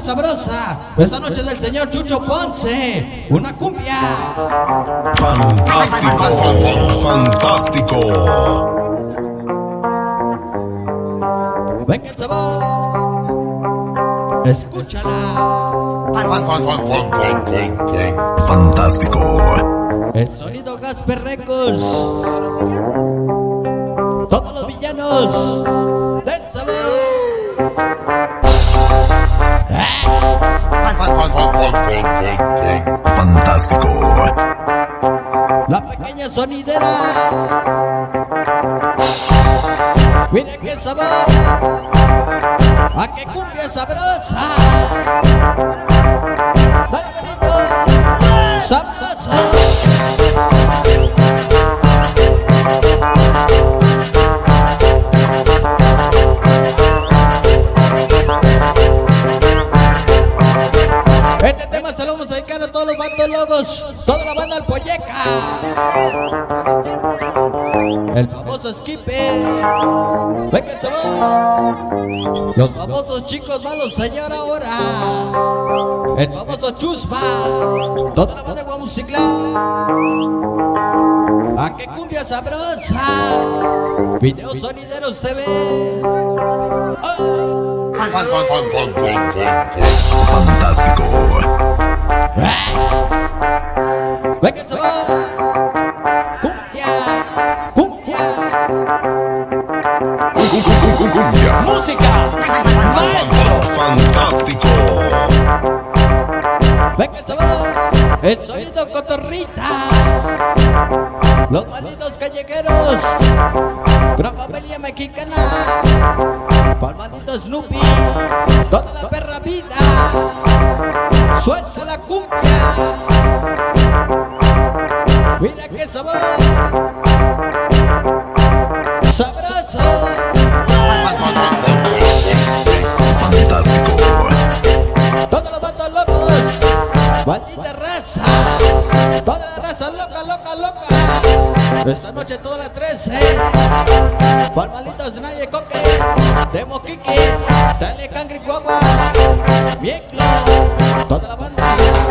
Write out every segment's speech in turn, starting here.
sabrosa. Esta noche del señor Chucho Ponce, una cumbia. Fantástico, fantástico. Venga el sabor, escúchala. Fantástico. El sonido Gasper Records. Todos los villanos del sabor. Fantástico. La pequeña sonidera. Mira qué sabor. A qué cumbia sabrosa. Dale bonito. Sabroso. Este tema se lo vamos a dedicar a todos los bandos logos, toda la banda Alpoyeca, el famoso Skipper, venga el sabor, los famosos chicos malos señor ahora, el famoso Chuspa, toda la banda de Guamuciclá. ¿A qué cumbia sabrosa? Video Sonideros TV. Oh. Fantástico. Venga el sabor. Cumbia, cumbia. Cumbia. Música. Fantástico. Venga el sabor. El sonido cotorrita. Los malditos callejeros. Gran familia mexicana. Pa'l maldito Snoopy. Toda la perra vida. Suelta la cumbia. Mira qué sabor. Sabroso. Fantástico. Todos los vatos locos. Maldita raza. Toda la raza loca, loca, loca. Esta noche todas las 13. Pa'l maldito Snaye Coque. Demo Kiki. Dale Cangri Guagua. Mieclo. Toda la banda.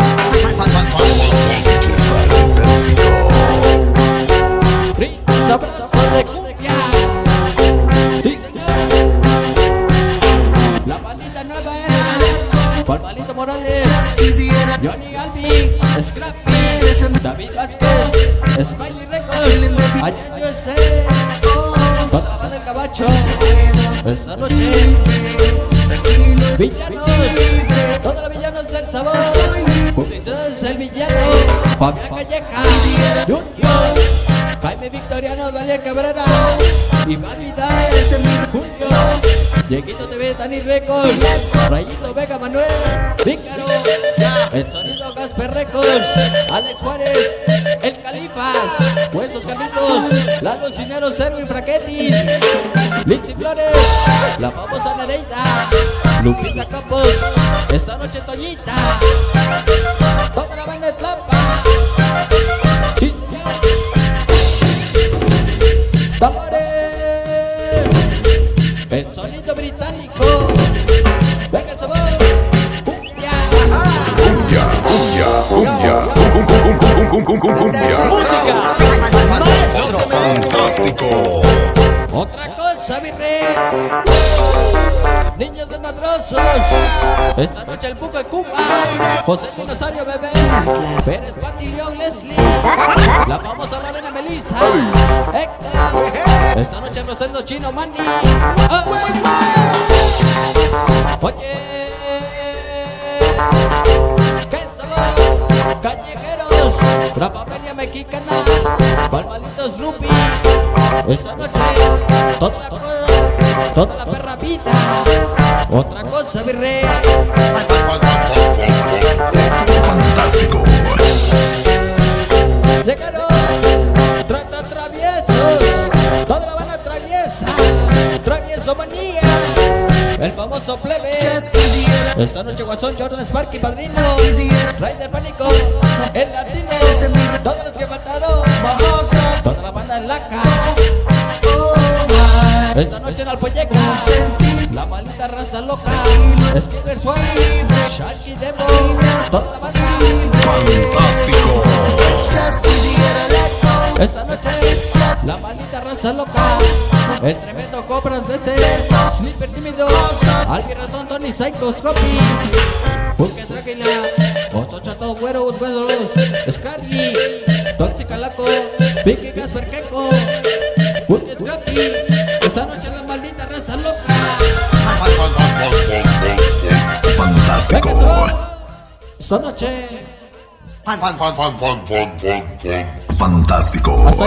Sabroso de cumbia. Sí, señor. La bandita nueva era. Pa'l maldito Morales. Johnny Albi. Scrappy. David Vázquez. Smiley Records. Allá en USA. Toda la banda del Cabacho. Esta noche. Villanos. Todos los villanos del sabor. Publicidades del villano. Fabián Calleja. Junior. Jaime Victoriano. Dalia Cabrera. Iván Vidal. Julio. Dieguito TV. Dani Records. Rayito Vega Manuel. Vícaro. El sonido Gasper Records. Alex Juárez. El Califas. Huesos Carlitos. Lalo Cinero. Serwin Fraquetis. Lindsay Flores. La famosa Nereida. Lupita Campos. Esta noche Toñita. Toda la banda de Tlampa. Sí, señor. Tambores. El sonido británico. Venga el sabor. Cumbia. Cumbia. Música. Fantástico. Otra cosa, mi rey. Niños desmadrosos. Esta noche el Buco de Cuba. José Dinosaurio Bebé. Pérez Patillón Leslie. La famosa Lorena Melissa. Héctor. Esta noche el Rosendo Chino Manny. Oye. ¡Qué sabor! Callejeros. La familia mexicana. Pa'l maldito Snoopy. Esta noche. Toda la perra vida. Otra cosa, mi rey. Fantástico. Llegaron traviesos. Toda la banda traviesa. Travieso manía. El famoso plebe. Esta noche Guasón, Jordan Sparky, Padrino. Raider Pánico. El latino. Todos los que faltaron. Toda la banda en Laca. Esta noche en Alpoyeca. La maldita raza loca. Skipper Suárez. Sharky Demo, toda la banda. Fantástico. Esta noche, la maldita raza loca. El tremendo Cobras de ese Slipper tímido, Albi Ratón, Tony Psycho, Scroppy, Pulque Tranquila, Oso Chato, Güeros, Scraggy, Tóxica Laco, Piqui Casper Queco, Pulque Scrappy. Esta noche la maldita raza loca. Fantástico. Venga, se va. Esta noche. Fantástico.